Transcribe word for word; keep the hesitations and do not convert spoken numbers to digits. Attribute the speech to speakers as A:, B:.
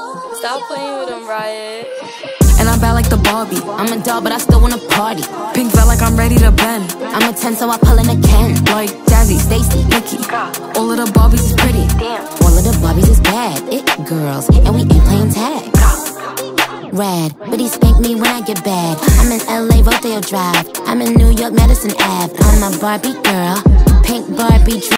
A: Stop playing with him, Riot.
B: And I'm bad like the Barbie. I'm a doll, but I still wanna party. Pink felt like I'm ready to bend. I'm a ten, so I pull in a Ken. Like Jazzy, Stacy, Nikki. All of the Barbies is pretty.
A: Damn.
B: All of the Barbies is bad. It girls, and we ain't playing tag. Rad, but he spank me when I get bad. I'm in L A, Rodeo Drive. I'm in New York, Madison Ave. I'm a Barbie girl. Pink Barbie.